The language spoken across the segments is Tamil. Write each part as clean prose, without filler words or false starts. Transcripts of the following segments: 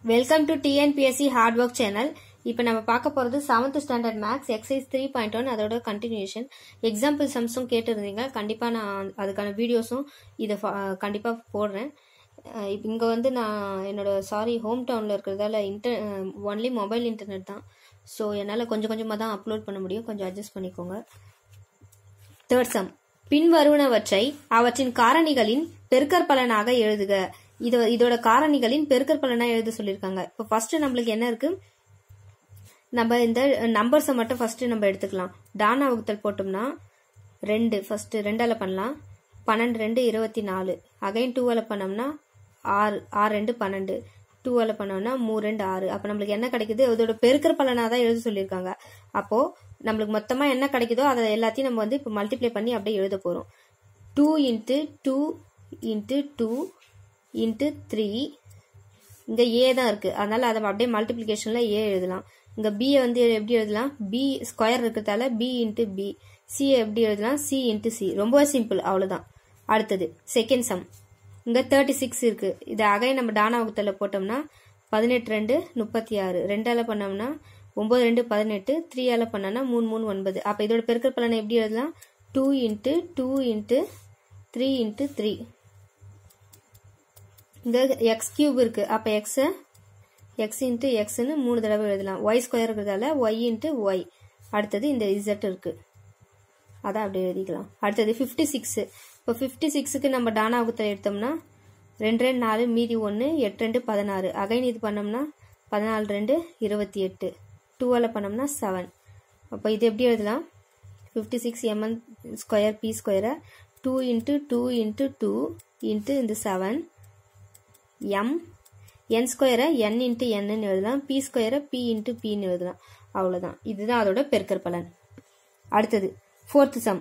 Welcome to TNPSC Hard Work Channel. இப்போ நம்ம பார்க்க போறது 7th ஸ்டாண்டர்ட் மேத்ஸ் எக்ஸசைஸ் 3.1 அதோட கண்டினியூஷன். எக்ஸாம்பிள் சம்ஸும் கேட்டிருந்தீங்க. கண்டிப்பா நான் அதுக்கான வீடியோஸும் இத கண்டிப்பா போடுறேன். இங்க வந்து நான் என்னோட ஹோம் டவுன்ல இருக்கிறதால ஒன்லி மொபைல் இன்டர்நெட் தான். சோ என்னால கொஞ்சம் கொஞ்சமா தான் அப்லோட் பண்ண முடியும். கொஞ்சம் அட்ஜஸ்ட் பண்ணிக்கோங்க. Third sum. பின்வருவனவற்றை அவற்றின் காரணிகளின் பெருக்கற்பலனாக எழுதுக. இதோட காரணிகளின் பெருக்கற்பலனா எழுத சொல்லிருக்காங்க. இப்போ ஃபர்ஸ்ட் நம்மளுக்கு என்ன இருக்கு, நம்ம இந்த நம்பர்ஸை மட்டும் ஃபர்ஸ்ட் நம்ம எடுத்துக்கலாம். டானா வகுத்தல் போட்டோம்னா 2 ஃபர்ஸ்ட் 2ஆல பண்ணலாம். 12 2 24. அகைன் 2ஆல பண்ணோம்னா 6 6 2 12. 2ஆல பண்ணோம்னா 3 2 6. அப்ப நம்மளுக்கு என்ன கிடைக்குது, அதோட பெருக்கற்பலனா தான் எழுத சொல்லிருக்காங்க. அப்போ நம்மளுக்கு மொத்தமா என்ன கிடைக்குதோ அதை எல்லாத்தையும் நம்ம வந்து இப்போ மல்டிப்ளை பண்ணி அப்படியே எழுத போறோம். 2 into 2 into 2 into 3. இங்க a தான் இருக்கு, அதனால அதை அப்படியே மல்டிபிளிகேஷன்ல a எழுதலாம். இங்க b வந்து எப்படி எழுதலாம், b ஸ்கொயர் இருக்கிறதால b into b. c எப்படி எழுதலாம், c into c. ரொம்ப சிம்பிள், அவ்வளவுதான். அடுத்தது செகண்ட் சம். இங்க 36 இருக்கு. இது அகைன் நம்ம டானா வகுத்தல போட்டோம்னா 18 2 36. 2ஆல பண்ணோம்னா 9 2 18. 3ஆல பண்ணோம்னா 3 3 9. அப்ப இதோட பெருக்கற்பலனை எப்படி எழுதலாம், 2 into 2 into 3 into 3. இந்த x கியூப் இருக்கு, அப்ப x into x ன்னு 3 தடவை எழுதலாம். y ஸ்கொயர் இருக்கிறதால y into y. அடுத்தது இந்த z இருக்கு, அத அப்படியே எழுதிக்கலாம். அடுத்தது 56. இப்போ 56க்கு நம்ம டானா வகுத்தல் எடுத்தோம்னா 2 2 4 மீதி 1 8 2 16. அகைன் இது பண்ணோம்னா 14 2 28. 2ஆல பண்ணோம்னா 7. அப்ப இது எப்படி எழுதலாம், 56 mn square p square 2 into 2 into 2 into இந்த 7 m n square n into n ன்னு எழுதலாம். p square p into p ன்னு எழுதலாம். அவ்வளவுதான். இதுதான் அதோட பெருக்கற்பலன். அடுத்தது fourth sum.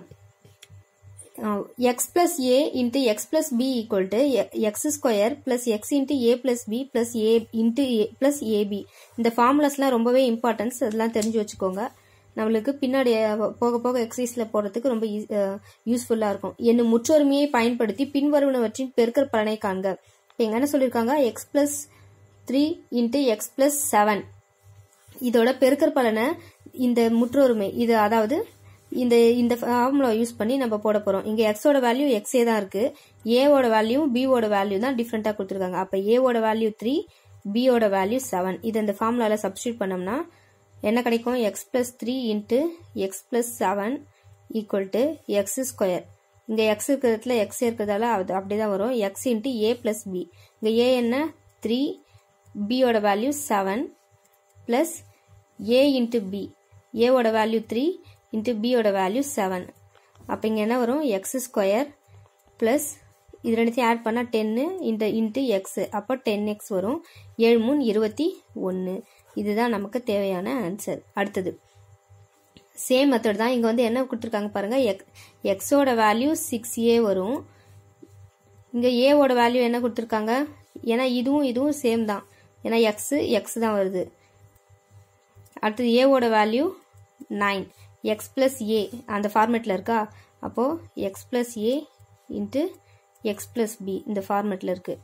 x plus a into x plus b equal to x square plus x into a plus b plus a into a plus ab. இந்த ஃபார்முலாஸ்லாம் ரொம்பவே இம்பார்ட்டன்ஸ், அதெல்லாம் தெரிஞ்சு வச்சுக்கோங்க. நம்மளுக்கு பின்னாடி போக போக எக்ஸசைஸ்ல போறதுக்கு ரொம்ப யூஸ்ஃபுல்லா இருக்கும். என்னும் முற்றொருமையை பயன்படுத்தி பின்வருவனவற்றின் பெருக்கற்பலனை காண்க. இங்க என்ன சொல்லிருக்காங்க, x plus 3 into x plus 7. இதோட பெருக்கற்பலனை இந்த முற்றொருமை இது, அதாவது இந்த ஃபார்முலா யூஸ் பண்ணி நம்ம போட போறோம். இங்க x ஓட வேல்யூ x தான் இருக்கு, a ஓட வேல்யூ b ஓட வேல்யூ தான் டிஃபரெண்டா கொடுத்திருக்காங்க. அப்ப a ஓட வேல்யூ 3, b ஓட வேல்யூ 7. இது இந்த ஃபார்முலால சப்ஸ்டிட்யூட் பண்ணோம்னா என்ன கிடைக்கும், x plus 3 into x plus 7 equal to x square. இங்க x இருக்கிறதுல x இருக்கிறதால அப்படிதான் வரும், x into a plus b. இங்க a என்ன 3, b ஓட value 7 plus a into b. a ஓட வேல்யூ 3 into b ஓட வேல்யூ 7. அப்ப இங்க என்ன வரும், x ஸ்கொயர் பிளஸ் இது ரெண்டுத்தையும் ஆட் பண்ணா 10 into x. அப்ப 10x வரும். 7 3 21. இதுதான் நமக்கு தேவையான ஆன்சர். அடுத்தது சேம் மெத்தட் தான். இங்க வந்து என்ன கொடுத்திருக்காங்க பாருங்க, x ஓட வேல்யூ 6a வரும். இங்க a ஓட வேல்யூ என்ன கொடுத்திருக்காங்க, ஏன்னா இதுவும் சேம் தான், ஏன்னா x தான் வருது. அடுத்தது a ஓட வேல்யூ 9, x plus a அந்த ஃபார்மேட்ல இருக்கா. அப்போ x plus a into x plus b இந்த ஃபார்மேட்ல இருக்கு.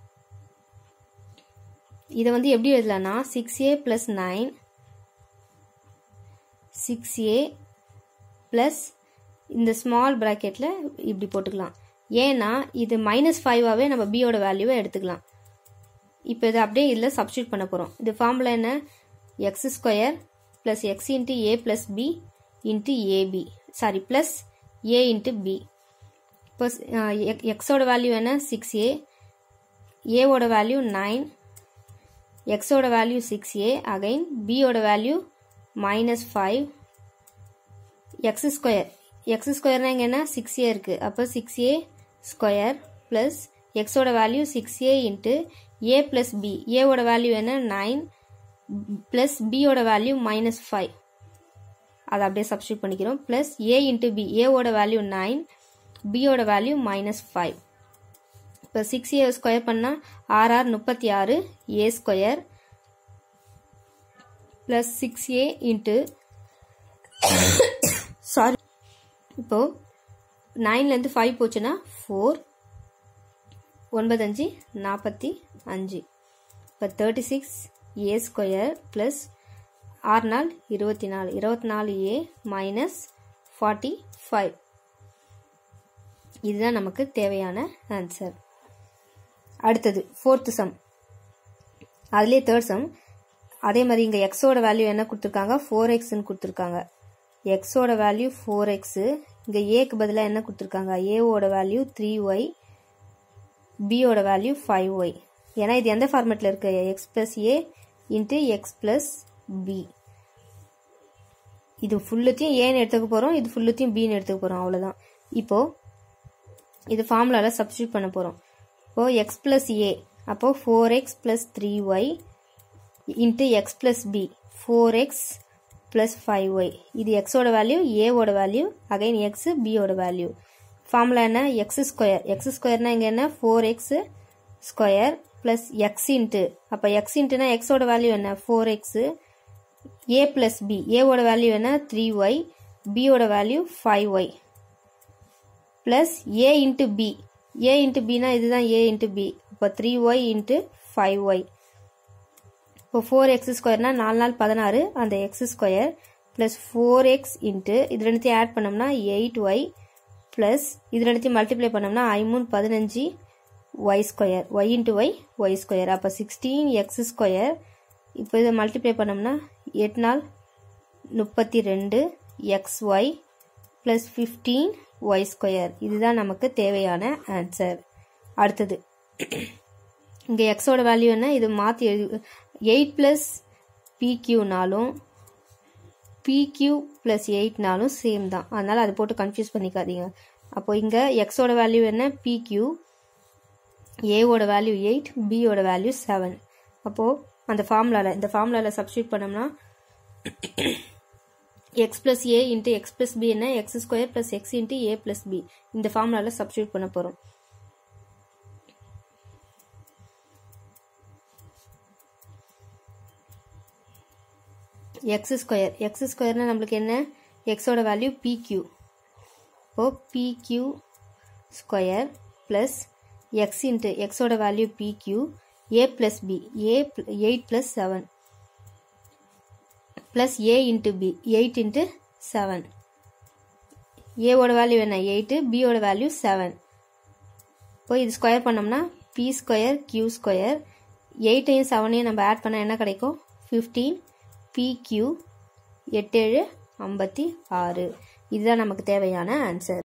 இத வந்து எப்படி எழுதலாம்னா 6a plus 9 6a plus இந்த ஸ்மால் பிராக்கெட்ல இப்படி போட்டுக்கலாம். ஏன்னா இது -5ஆவே நம்ம b ஓட வேல்யூவை எடுத்துக்கலாம். இப்போ இதை அப்படியே இதுல சப்ஸ்டிட்யூட் பண்ண போறோம். இது ஃபார்முலா என்ன, x square plus x into a plus b into ab, sorry plus a into b. இப்போ x ஓட வேல்யூ என்ன 6a, a ஓட வேல்யூ 9, x ஓட வேல்யூ 6a, அகைன் b ஓட வேல்யூ -5, x ஸ்கொயர்னா இங்க என்ன 6a இருக்கு. அப்போ 6a ஸ்கொயர் பிளஸ் x ஓட value 6a into a plus b. a ஓட வேல்யூ என்ன 9 பிளஸ் b ஓட வேல்யூ -5. அதை அப்படியே சப்ஸ்டிட்யூட் பண்ணிக்கிறோம். Plus a into b. a ஓட வேல்யூ 9, b ஓட வேல்யூ -5. இப்போ 6a ஸ்கொயர் பண்ணா 6 6 36 a square plus 6a into sorry, இப்போ 9ல இருந்து 5 போச்சுன்னா 4, 9 5 45. இப்போ 36a ஸ்கொயர் ப்ளஸ் 6 நாள் 24 24a மைனஸ் 45. இதுதான் நமக்கு தேவையான ஆன்சர். அடுத்தது 4th சம். அதுலேயே 3rd சம். அதே மாதிரி இங்கே எக்ஸோட வேல்யூ என்ன கொடுத்துருக்காங்க, 4xன்னு கொடுத்துருக்காங்க. எக்ஸோட வேல்யூ 4x. இங்கே ஏக்கு பதிலாக என்ன கொடுத்துருக்காங்க, ஏவோட வேல்யூ 3y, பியோட வேல்யூ 5y. ஏன்னா இது எந்த ஃபார்மேட்டில் இருக்கு, x plus a into x plus b. இது ஃபுல்லுத்தையும் ஏன்னு எடுத்துக்க போகிறோம், இது ஃபுல்லுத்தையும் பின்னு எடுத்துக்க போகிறோம், அவ்வளோதான். இப்போது இது ஃபார்முலாவில் சப்ஸ்டியூட் பண்ண போகிறோம். இப்போது எக்ஸ் பிளஸ் ஏ, அப்போது 4x plus 3y into x plus b 4x plus 5y. இது எக்ஸோட வேல்யூ, ஏவோட வேல்யூ, அகைன் எக்ஸ், பியோட வேல்யூ. ஃபார்முலா என்ன, எக்ஸ் ஸ்கொயர். எக்ஸ் ஸ்கொயர்னா இங்கே என்ன, 4x ஸ்கொயர் பிளஸ் எக்ஸ் இன்ட்டு, அப்போ எக்ஸ் இன்ட்டுனா எக்ஸோட வேல்யூ என்ன 4x, ஏ பிளஸ் பி, ஏவோட வேல்யூ என்ன 3y, பியோட value 5y plus a into b. A into பினா இதுதான் ஏ இன்ட்டு பி, அப்போ 3y இன்ட்டு 5y. இப்போ 4x ஸ்கொயர்னா 4 நாள் 16, அந்த X square plus 4x into இது ரெண்டுத்தையும் ஆட் பண்ணோம்னா 8y பிளஸ் இது ரெண்டுத்தையும் மல்டிப்ளை பண்ணோம்னா 5 15 y square, y into y square, அப்போ 16x ஸ்கொயர். இப்போ இதை மல்டிப்ளை பண்ணோம்னா 8 நாள் 32 xy பிளஸ் 15y ஸ்கொயர். இதுதான் நமக்கு தேவையான ஆன்சர். அடுத்தது இங்கே எக்ஸோட வேல்யூ என்ன, இது மாற்றி 8 பிளஸ் பிக்யூனாலும் பிக்யூ பிளஸ் 8நாலும் சேம் தான், அதனால் அதை போட்டு கன்ஃபியூஸ் பண்ணிக்காதீங்க. அப்போ இங்கே எக்ஸோட வேல்யூ என்ன பிக்யூ, ஏவோட வேல்யூ 8, பியோட வேல்யூ 7. அப்போது அந்த ஃபார்முலாவில், இந்த ஃபார்முலாவில் சப்ஸ்டியூட் பண்ணோம்னா x plus a into x plus b என்ன, x square plus x into a plus b. இந்த ஃபார்முலாவில் சப்ஸ்டியூட் பண்ண போகிறோம். எக்ஸ் ஸ்கொயர், எக்ஸ் ஸ்கொயர்னா நம்மளுக்கு என்ன, எக்ஸோட வேல்யூ பிக்யூ, இப்போ p q square plus x into எக்ஸோட value p q, a plus b, a 8 plus 7 plus a into b 8 into 7. ஏவோட வேல்யூ என்ன 8, பியோட வேல்யூ 7. இப்போ இது ஸ்கொயர் பண்ணோம்னா பி ஸ்கொயர் கியூ ஸ்கொயர், 8ஐயும் 7ஐயும் நம்ம ஆட் பண்ணால் என்ன கிடைக்கும் 15 PQ 8 7 56. இதுதான் நமக்கு தேவையான ஆன்சர்.